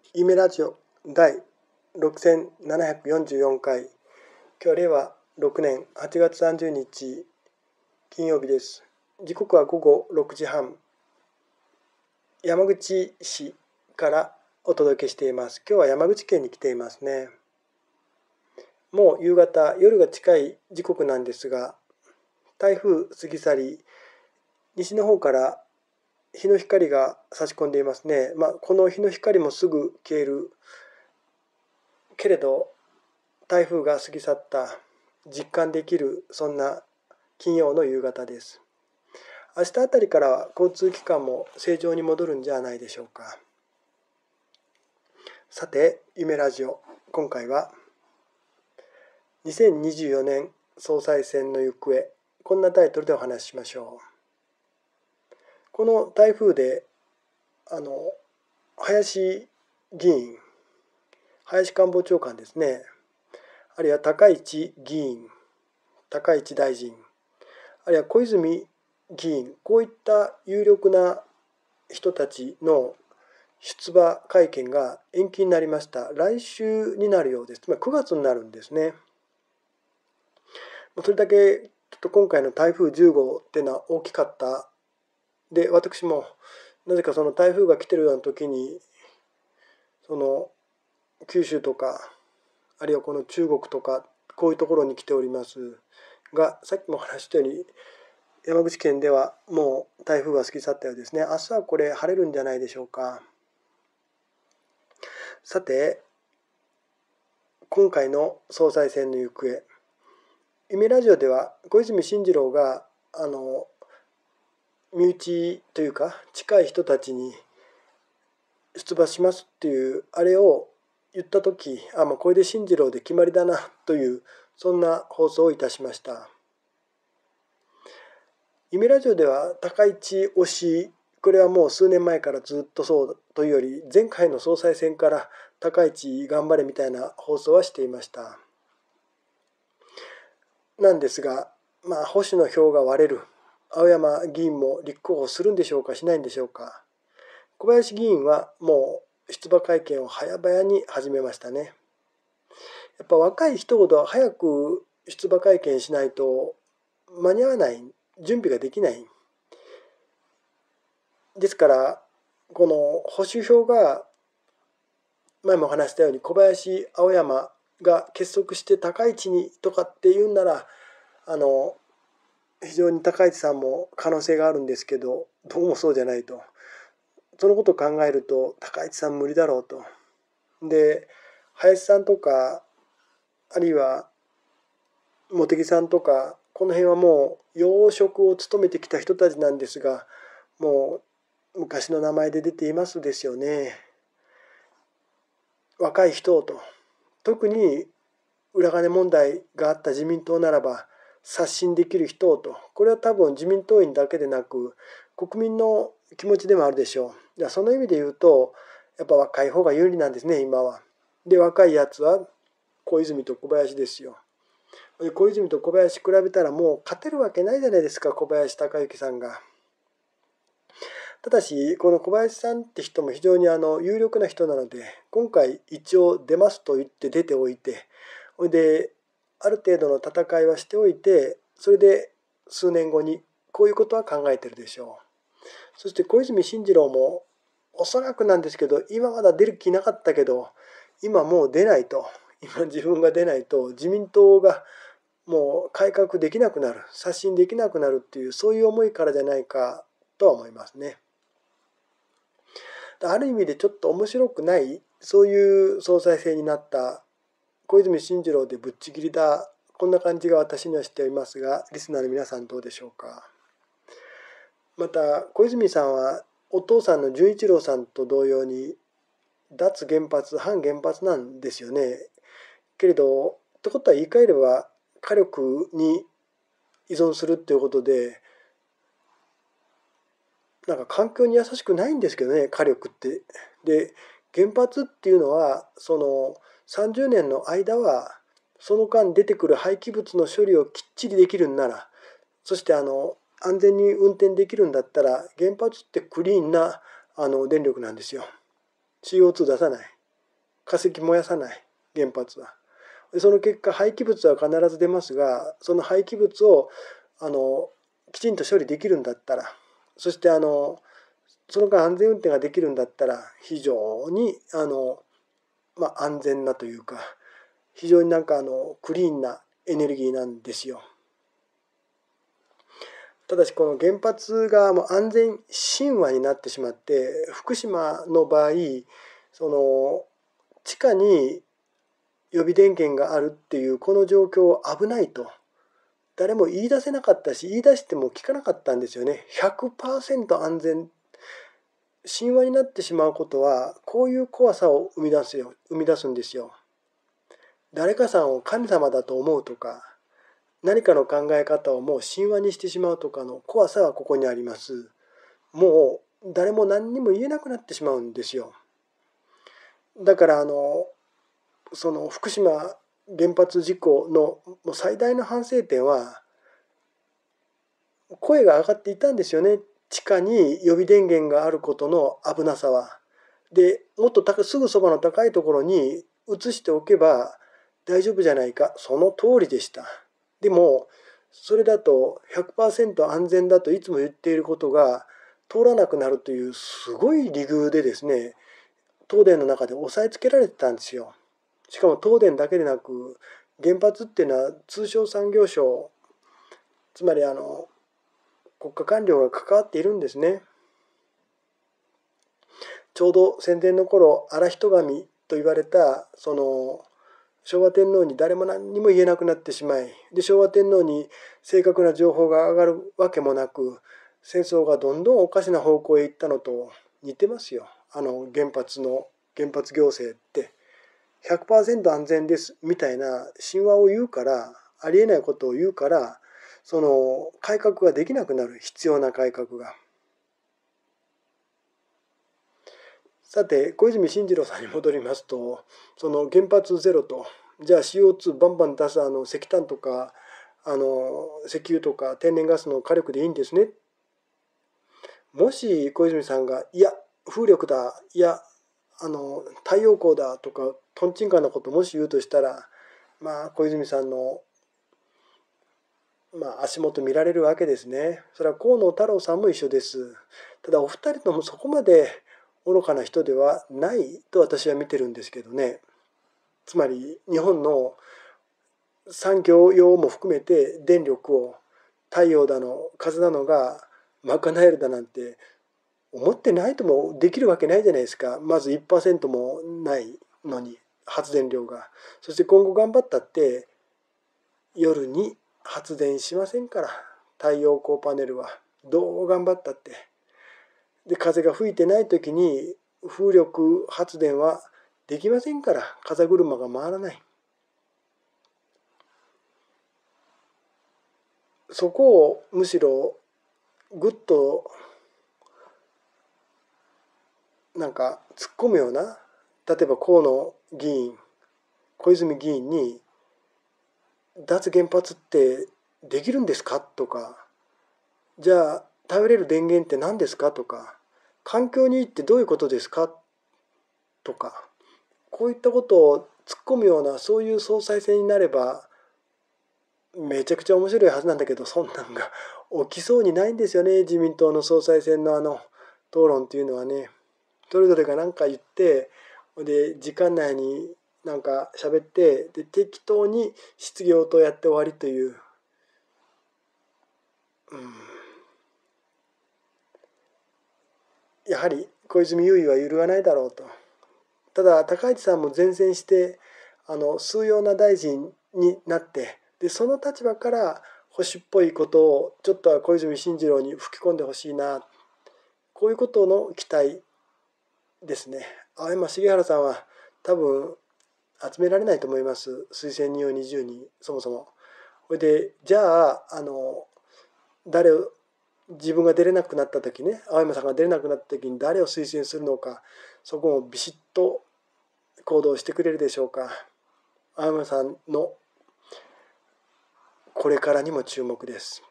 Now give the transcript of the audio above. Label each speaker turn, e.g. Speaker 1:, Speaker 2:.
Speaker 1: 夢ラジオ第6744回。今日は令和6年8月30日金曜日です。時刻は午後6時半。山口市からお届けしています。今日は山口県に来ていますね。もう夕方、夜が近い時刻なんですが、台風過ぎ去り、西の方から日の光が差し込んでいますね。この日の光もすぐ消えるけれど、台風が過ぎ去った実感できる、そんな金曜の夕方です。明日あたりからは交通機関も正常に戻るんじゃないでしょうか。さて、夢ラジオ、今回は2024年総裁選の行方、こんなタイトルでお話ししましょう。この台風で林議員、林官房長官ですね、あるいは高市議員、高市大臣、あるいは小泉議員、こういった有力な人たちの出馬会見が延期になりました。来週になるようです。9月になるんですね。それだけちょっと今回の台風10号っていうのは大きかったで、私もなぜかその台風が来てるような時に、その九州とか、あるいはこの中国とか、こういうところに来ておりますが、さっきも話したように、山口県ではもう台風が過ぎ去ったようですね。明日はこれ晴れるんじゃないでしょうか。さて、今回の総裁選の行方、夢ラジオでは小泉進次郎が身内というか近い人たちに出馬しますっていうあれを言った時、これで進次郎で決まりだなという、そんな放送をいたしました。夢ラジオでは高市推し、これはもう数年前からずっとそうというより、前回の総裁選から高市頑張れみたいな放送はしていました。なんですが、保守の票が割れる。青山議員も立候補するんでしょうか、しないんでしょうか。小林議員はもう出馬会見を早々に始めましたね。やっぱ若い人ほど早く出馬会見しないと間に合わない、準備ができない。ですから、この保守票が、前も話したように小林、青山が結束して高市にとかって言うんなら、非常に高市さんも可能性があるんですけど、どうもそうじゃないと。そのことを考えると、高市さん無理だろうと。で、林さんとか、あるいは茂木さんとか、この辺はもう要職を務めてきた人たちなんですが、もう昔の名前で出ていますですよね。若い人と、特に裏金問題があった自民党ならば刷新できる人と、これは多分自民党員だけでなく国民の気持ちでもあるでしょう。その意味で言うと、やっぱ若い方が有利なんですね、今は。で、若いやつは小泉と小林ですよ。小泉と小林比べたらもう勝てるわけないじゃないですか、小林鷹之さんが。ただし、この小林さんって人も非常に有力な人なので、今回一応出ますと言って出ておいて、それである程度の戦いはしておいて、それで数年後にこういうことは考えてるでしょう。そして小泉進次郎もおそらくなんですけど、今まだ出る気なかったけど、今もう出ないと、今自分が出ないと自民党がもう改革できなくなる、刷新できなくなるっていう、そういう思いからじゃないかとは思いますね。ある意味でちょっと面白くない、そういう総裁選になった小泉進次郎でぶっちぎりだ、こんな感じが私にはしていますが、リスナーの皆さんどうでしょうか。また小泉さんはお父さんの純一郎さんと同様に脱原発反原発なんですよね。けれどってことは言い換えれば火力に依存するっていうことで、なんか環境に優しくないんですけどね、火力って。で、原発っていうのはその30年の間はその間出てくる廃棄物の処理をきっちりできるんなら、そして安全に運転できるんだったら、原発ってクリーンな電力なんですよ。CO2 出さない。 化石燃やさない、原発は。その結果廃棄物は必ず出ますが、その廃棄物をきちんと処理できるんだったら、そしてその間安全運転ができるんだったら、非常に安全なというか、非常にクリーンなエネルギーなんですよ。ただしこの原発がもう安全神話になってしまって、福島の場合、地下に予備電源があるっていうこの状況危ないと誰も言い出せなかったし、言い出しても聞かなかったんですよね。100% 安全、神話になってしまうことはこういう怖さを生み出すんですよ。誰かさんを神様だと思うとか、何かの考え方をもう神話にしてしまうとかの怖さはここにあります。もう誰も何にも言えなくなってしまうんですよ。だからその福島原発事故のもう最大の反省点は、声が上がっていたんですよね。地下に予備電源があることの危なさは。で、もっとすぐそばの高いところに移しておけば大丈夫じゃないか。その通りでした。でも、それだと 100% 安全だといつも言っていることが通らなくなるというすごい理由でですね、東電の中で押さえつけられてたんですよ。しかも東電だけでなく、原発っていうのは通商産業省、つまり国家官僚が関わっているんですね。ちょうど戦前の頃、荒人神と言われた昭和天皇に誰も何にも言えなくなってしまい、で昭和天皇に正確な情報が上がるわけもなく、戦争がどんどんおかしな方向へ行ったのと似てますよ。原発行政って100% 安全ですみたいな神話を言うから、ありえないことを言うから、その改革ができなくなる、必要な改革が。さて小泉進次郎さんに戻りますと、その原発ゼロと、じゃあ CO2 バンバン出す石炭とか石油とか天然ガスの火力でいいんですね。もし小泉さんがいや風力だ、いや太陽光だとかとんちんかなこともし言うとしたら、小泉さんの足元見られるわけですね。それは河野太郎さんも一緒です。ただお二人ともそこまで愚かな人ではないと私は見てるんですけどね。つまり日本の産業用も含めて電力を太陽だの風なのが賄えるだなんて思ってないともできるわけないじゃないですか。まず 1% もないのに発電量が。そして今後頑張ったって夜に発電しませんから、太陽光パネルはどう頑張ったって。で風が吹いてない時に風力発電はできませんから、風車が回らない。そこをむしろぐっと突っ込むような、例えば小泉議員に脱原発ってできるんですかとか、じゃあ頼れる電源って何ですかとか、環境にいいってどういうことですかとか、こういったことを突っ込むようなそういう総裁選になればめちゃくちゃ面白いはずなんだけど、そんなんが起きそうにないんですよね。自民党の総裁選の討論っていうのはね、それぞれが何か言って、で時間内に喋って、で適当に質疑応答やって終わりという、やはり小泉優位は揺るがないだろうと。ただ高市さんも善戦して枢要な大臣になって、でその立場から保守っぽいことをちょっとは小泉進次郎に吹き込んでほしいな、こういうことの期待ですね。青山茂原さんは多分集められないと思います、推薦人を20人そもそも。それでじゃあ誰を自分が出れなくなった時ね、青山さんが出れなくなった時に誰を推薦するのか、そこもビシッと行動してくれるでしょうか。青山さんのこれからにも注目です。